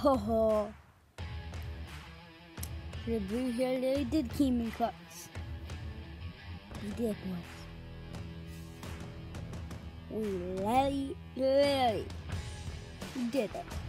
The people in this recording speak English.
ho. The blue hair they did keep me cuts. We did, boys. We literally did it.